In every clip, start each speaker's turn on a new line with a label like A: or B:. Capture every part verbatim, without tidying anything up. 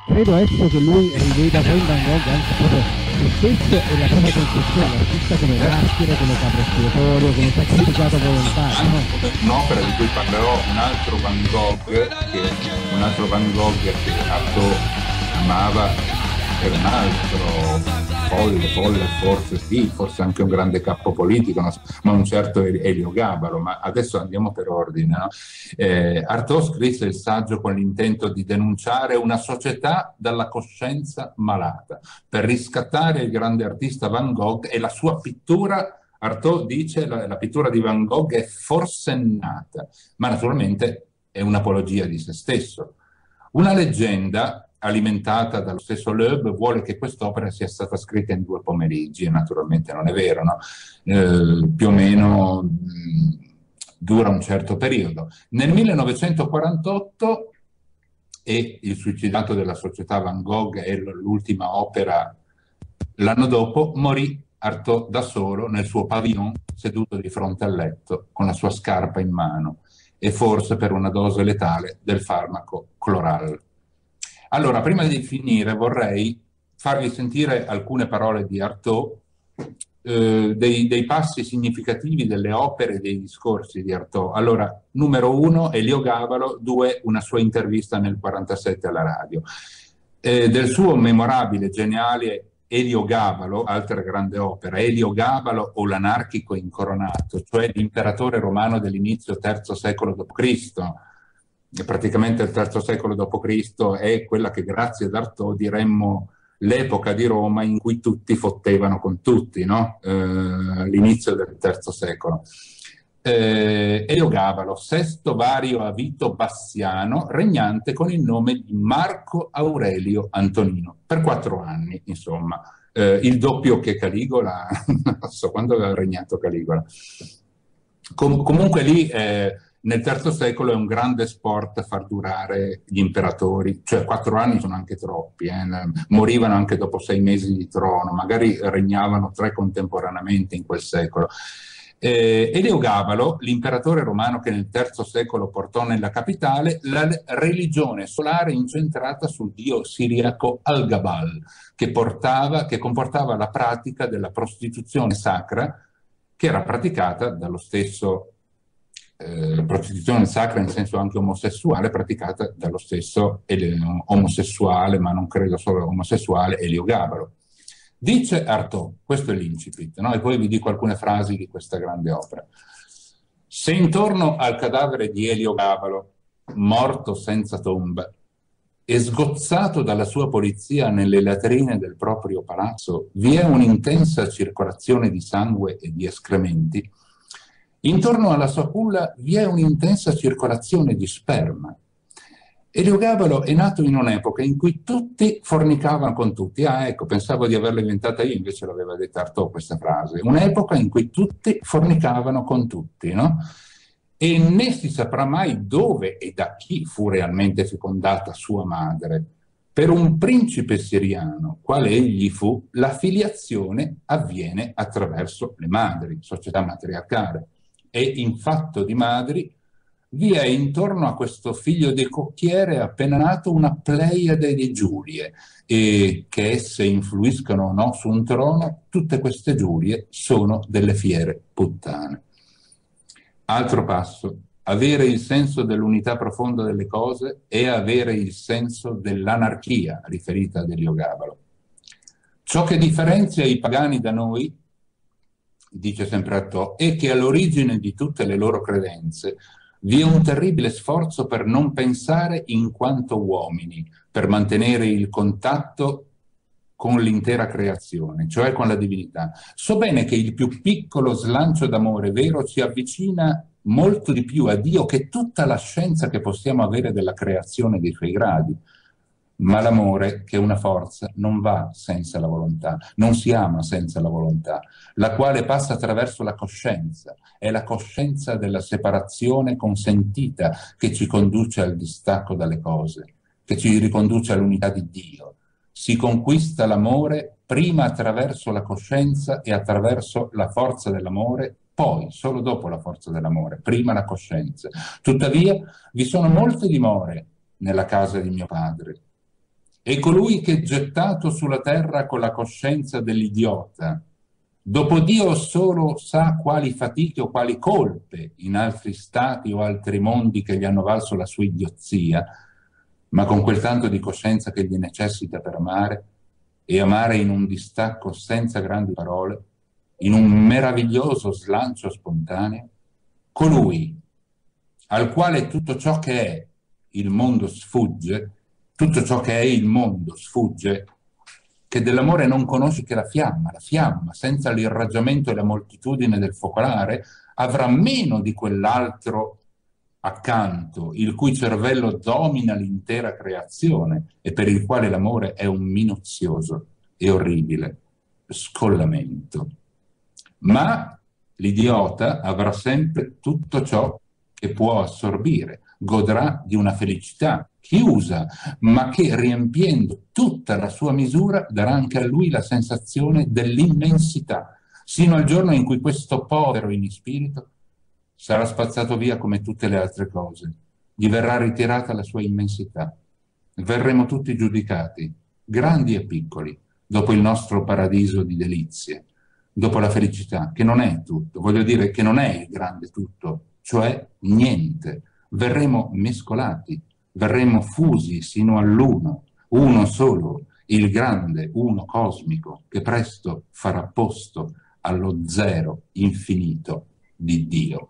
A: credo ecco che lui riveda poi in Van Gogh anche proprio se stesso e la propria concezione, l'artista come martire, come capo espiatorio, come sacrificato volontario, no?
B: Un'opera di cui parlerò, un altro Van Gogh che, un altro Van Gogh che Artaud amava, era un altro folle, folle, forse sì, forse anche un grande capo politico, no? Ma un certo Elio Gabalo. Ma adesso andiamo per ordine, no? eh, Artaud scrisse il saggio con l'intento di denunciare una società dalla coscienza malata, per riscattare il grande artista Van Gogh e la sua pittura. Artaud dice la, la pittura di Van Gogh è forsennata, ma naturalmente è un'apologia di se stesso. Una leggenda alimentata dallo stesso Loeb vuole che quest'opera sia stata scritta in due pomeriggi, e naturalmente non è vero, no? Eh, più o meno mh, dura un certo periodo. Nel millenovecentoquarantotto, e Il suicidato della società Van Gogh è l'ultima opera, l'anno dopo morì Artaud da solo nel suo pavillon, seduto di fronte al letto, con la sua scarpa in mano, e forse per una dose letale del farmaco Chloral. Allora, prima di finire vorrei farvi sentire alcune parole di Artaud, eh, dei, dei passi significativi delle opere e dei discorsi di Artaud. Allora, numero uno, Elio Gabalo, due, una sua intervista nel quarantasette alla radio. Eh, del suo memorabile, geniale Elio Gabalo, altra grande opera, Elio Gabalo o l'anarchico incoronato, cioè l'imperatore romano dell'inizio terzo secolo dopo Cristo. Praticamente il terzo secolo dopo Cristo è quella che grazie ad Artaud diremmo l'epoca di Roma in cui tutti fottevano con tutti, no? eh, l'inizio del terzo secolo. Eh, Elio Gabalo, sesto vario a Vito Bassiano, regnante con il nome di Marco Aurelio Antonino, per quattro anni, insomma, eh, il doppio che Caligola, non so quando aveva regnato Caligola. Com comunque lì eh, nel terzo secolo è un grande sport far durare gli imperatori, cioè quattro anni sono anche troppi, eh. Morivano anche dopo sei mesi di trono, magari regnavano tre contemporaneamente in quel secolo. Eh, Elio Gabalo, l'imperatore romano che nel terzo secolo portò nella capitale la religione solare incentrata sul dio siriaco Al-Gabal, che, portava, che comportava la pratica della prostituzione sacra, che era praticata dallo stesso, eh, la prostituzione sacra in senso anche omosessuale, praticata dallo stesso eh, omosessuale, ma non credo solo omosessuale, Elio Gabalo. Dice Artaud, questo è l'incipit, no? E poi vi dico alcune frasi di questa grande opera. Se intorno al cadavere di Elio Gabalo, morto senza tomba, e sgozzato dalla sua polizia nelle latrine del proprio palazzo, vi è un'intensa circolazione di sangue e di escrementi, intorno alla sua culla vi è un'intensa circolazione di sperma. Elio Gabalo è nato in un'epoca in cui tutti fornicavano con tutti. Ah, ecco, pensavo di averla inventata io, invece l'aveva detta Artaud questa frase. Un'epoca in cui tutti fornicavano con tutti, no? E né si saprà mai dove e da chi fu realmente fecondata sua madre. Per un principe siriano, quale egli fu, la filiazione avviene attraverso le madri, società matriarcale. E in fatto di madri vi è intorno a questo figlio di cocchiere appena nato una pleiade di giurie, e che esse influiscano o no su un trono, tutte queste giurie sono delle fiere puttane. Altro passo, avere il senso dell'unità profonda delle cose è avere il senso dell'anarchia, riferita ad Elio Gabalo. Ciò che differenzia i pagani da noi, dice sempre Artaud, è che all'origine di tutte le loro credenze vi è un terribile sforzo per non pensare in quanto uomini, per mantenere il contatto con l'intera creazione, cioè con la divinità. So bene che il più piccolo slancio d'amore vero ci avvicina molto di più a Dio che tutta la scienza che possiamo avere della creazione dei suoi gradi. Ma l'amore, che è una forza, non va senza la volontà, non si ama senza la volontà, la quale passa attraverso la coscienza. È la coscienza della separazione consentita che ci conduce al distacco dalle cose, che ci riconduce all'unità di Dio. Si conquista l'amore prima attraverso la coscienza e attraverso la forza dell'amore, poi, solo dopo la forza dell'amore, prima la coscienza. Tuttavia, vi sono molte dimore nella casa di mio padre. E colui che gettato sulla terra con la coscienza dell'idiota, dopo Dio solo sa quali fatiche o quali colpe in altri stati o altri mondi che gli hanno valso la sua idiozia, ma con quel tanto di coscienza che gli necessita per amare, e amare in un distacco senza grandi parole, in un meraviglioso slancio spontaneo, colui al quale tutto ciò che è il mondo sfugge, tutto ciò che è il mondo sfugge, che dell'amore non conosce che la fiamma, la fiamma, senza l'irraggiamento e la moltitudine del focolare, avrà meno di quell'altro accanto, il cui cervello domina l'intera creazione e per il quale l'amore è un minuzioso e orribile scollamento. Ma l'idiota avrà sempre tutto ciò che può assorbire, godrà di una felicità chiusa, ma che riempiendo tutta la sua misura darà anche a lui la sensazione dell'immensità, sino al giorno in cui questo povero in spirito sarà spazzato via come tutte le altre cose, gli verrà ritirata la sua immensità. Verremo tutti giudicati, grandi e piccoli, dopo il nostro paradiso di delizie, dopo la felicità, che non è tutto, voglio dire che non è il grande tutto, cioè niente. Verremo mescolati, verremo fusi sino all'uno, uno solo, il grande, uno cosmico, che presto farà posto allo zero infinito di Dio.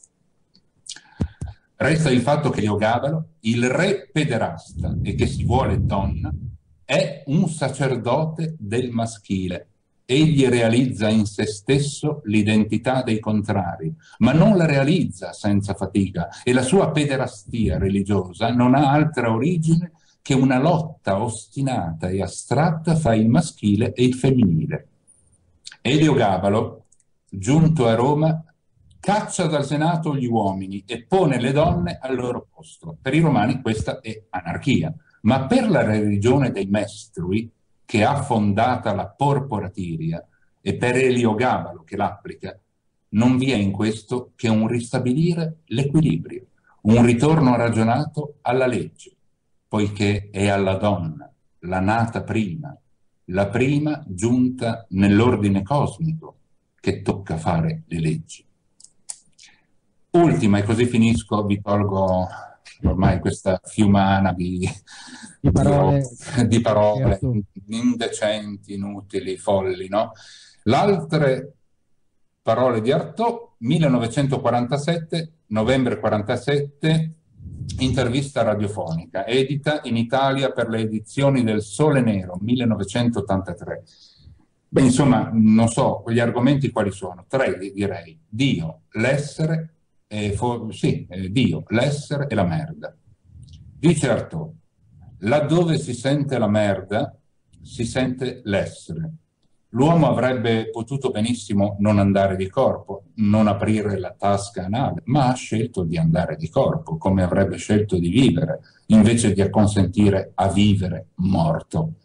B: Resta il fatto che Heliogábalo, il re pederasta e che si vuole donna, è un sacerdote del maschile. Egli realizza in se stesso l'identità dei contrari, ma non la realizza senza fatica, e la sua pederastia religiosa non ha altra origine che una lotta ostinata e astratta fra il maschile e il femminile. Heliogábalo, giunto a Roma, caccia dal Senato gli uomini e pone le donne al loro posto. Per i romani questa è anarchia, ma per la religione dei Mestrui, che ha fondata la Porporatiria, e per Heliogábalo che l'applica, non vi è in questo che un ristabilire l'equilibrio, un ritorno ragionato alla legge, poiché è alla donna, la nata prima, la prima giunta nell'ordine cosmico, che tocca fare le leggi. Ultima, e così finisco, vi tolgo ormai questa fiumana di,
A: di parole,
B: di, di parole
A: certo.
B: indecenti, inutili, folli, no? L'altre parole di Artaud, millenovecentoquarantasette, novembre quarantasette, intervista radiofonica, edita in Italia per le edizioni del Sole Nero, millenovecentottantatré. Beh, insomma, non so, gli argomenti quali sono? Tre, direi. Dio, l'essere, eh, sì, eh, Dio, l'essere e la merda. Dice Artaud, laddove si sente la merda, si sente l'essere. L'uomo avrebbe potuto benissimo non andare di corpo, non aprire la tasca anale, ma ha scelto di andare di corpo, come avrebbe scelto di vivere, invece di acconsentire a vivere morto.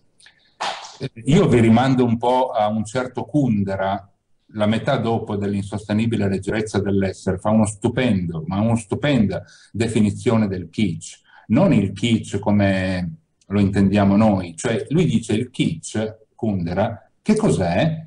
B: Io vi rimando un po' a un certo Kundera, la metà dopo dell'insostenibile leggerezza dell'essere, fa uno stupendo, ma una stupenda definizione del kitsch. Non il kitsch come lo intendiamo noi, cioè lui dice il kitsch, Kundera, che cos'è?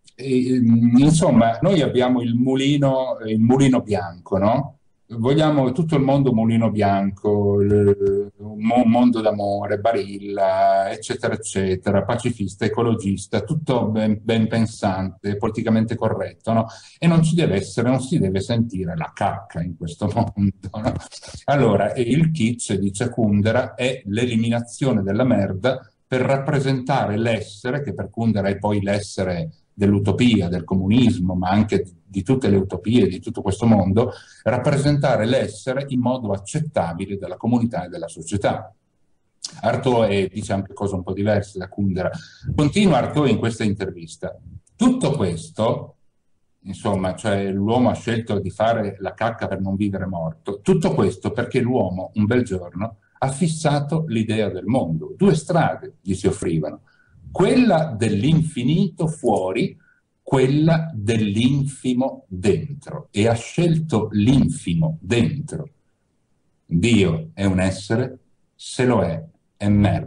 B: Insomma, noi abbiamo il mulino, il mulino bianco, no? Vogliamo tutto il mondo mulino bianco, il, un mondo d'amore, Barilla, eccetera, eccetera, pacifista, ecologista, tutto ben, ben pensante, politicamente corretto, no? E non ci deve essere, non si deve sentire la cacca in questo mondo, no? Allora, il kitsch, dice Kundera, è l'eliminazione della merda per rappresentare l'essere, che per Kundera è poi l'essere dell'utopia, del comunismo, ma anche di tutte le utopie, di tutto questo mondo, rappresentare l'essere in modo accettabile dalla comunità e della società. Artaud è, dice anche cose un po' diverse da Kundera. Continua Artaud in questa intervista. Tutto questo, insomma, cioè l'uomo ha scelto di fare la cacca per non vivere morto, tutto questo perché l'uomo un bel giorno ha fissato l'idea del mondo. Due strade gli si offrivano. Quella dell'infinito fuori, quella dell'infimo dentro, e ha scelto l'infimo dentro. Dio è un essere, se lo è, è merda,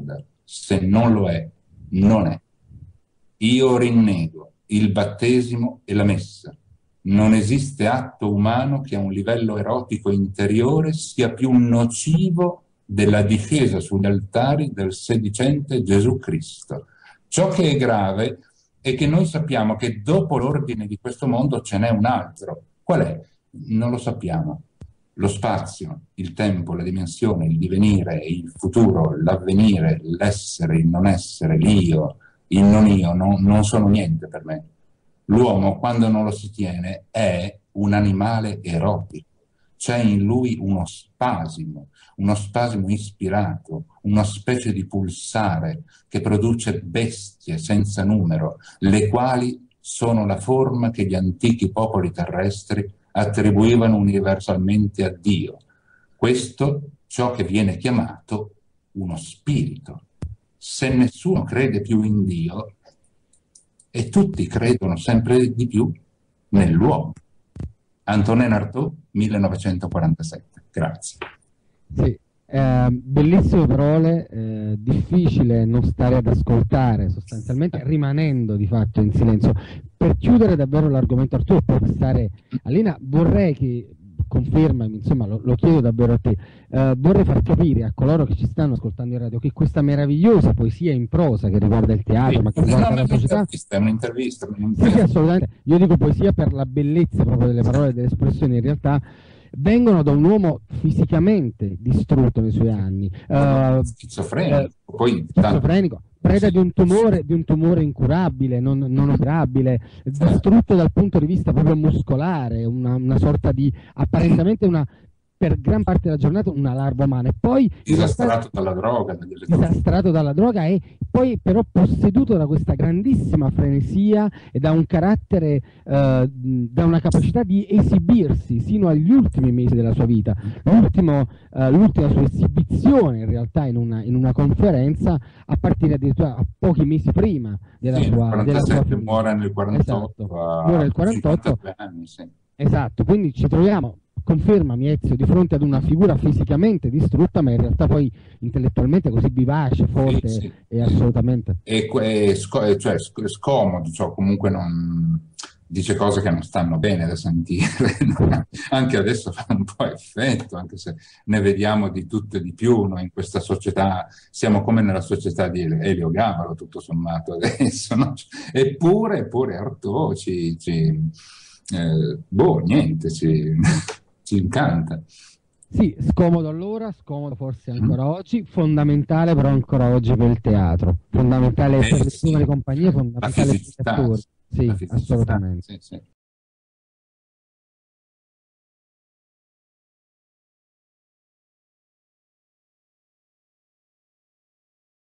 B: Se non lo è, non è. Io rinnego il battesimo e la messa. Non esiste atto umano che a un livello erotico interiore sia più nocivo della discesa sugli altari del sedicente Gesù Cristo. Ciò che è grave è che noi sappiamo che dopo l'ordine di questo mondo ce n'è un altro. Qual è? Non lo sappiamo. Lo spazio, il tempo, la dimensione, il divenire, il futuro, l'avvenire, l'essere, il non essere, l'io, il non io, no, non sono niente per me. L'uomo, quando non lo si tiene, è un animale erotico. C'è in lui uno spasimo, uno spasimo ispirato, una specie di pulsare che produce bestie senza numero, le quali sono la forma che gli antichi popoli terrestri attribuivano universalmente a Dio. Questo ciò che viene chiamato uno spirito. Se nessuno crede più in Dio, e tutti credono sempre di più nell'uomo. Antonin Artaud, millenovecentoquarantasette. Grazie.
A: Sì, eh, bellissime parole, eh, difficile non stare ad ascoltare, sostanzialmente rimanendo di fatto in silenzio. Per chiudere davvero l'argomento, Arturo, per stare Alina, vorrei che, confermami, insomma, lo, lo chiedo davvero a te, eh, vorrei far capire a coloro che ci stanno ascoltando in radio che questa meravigliosa poesia in prosa che riguarda il teatro,
B: sì,
A: ma che riguarda la società...
B: È un'intervista.
A: Sì, sì, assolutamente. Io dico poesia per la bellezza proprio delle parole e delle espressioni, in realtà vengono da un uomo fisicamente distrutto nei suoi anni, uh,
B: schizofrenico,
A: eh,
B: poi
A: schizofrenico, preda di un tumore, di un tumore incurabile, non, non operabile, distrutto dal punto di vista proprio muscolare, una, una sorta di, apparentemente una, per gran parte della giornata, una larva umana, e poi
B: disastrato dalla droga,
A: disastrato dalla droga, e poi però posseduto da questa grandissima frenesia e da un carattere, eh, da una capacità di esibirsi sino agli ultimi mesi della sua vita. L'ultimo, eh, l'ultima sua esibizione in realtà in una, in una conferenza a partire addirittura a pochi mesi prima della
B: sì,
A: sua, della sua
B: muore nel quarantotto,
A: esatto, muore nel quarantotto
B: anni, sì.
A: Esatto, quindi ci troviamo, confermami Ezio, di fronte ad una figura fisicamente distrutta, ma in realtà poi intellettualmente così vivace, forte, sì, sì. E assolutamente.
B: E, e sc cioè, scomodo, cioè, comunque non dice cose che non stanno bene da sentire, anche adesso fa un po' effetto, anche se ne vediamo di tutto e di più, noi in questa società, siamo come nella società di Elio Gavalo, tutto sommato adesso, no? Eppure, eppure Artaud ci... ci Eh, boh, niente, ci, ci incanta.
A: Sì, scomodo allora, scomodo forse ancora mm. oggi, fondamentale però ancora oggi per il teatro, fondamentale
B: eh,
A: per le
B: sì.
A: compagnie, fondamentale per gli attori. Sì, assolutamente.
B: Sì, sì.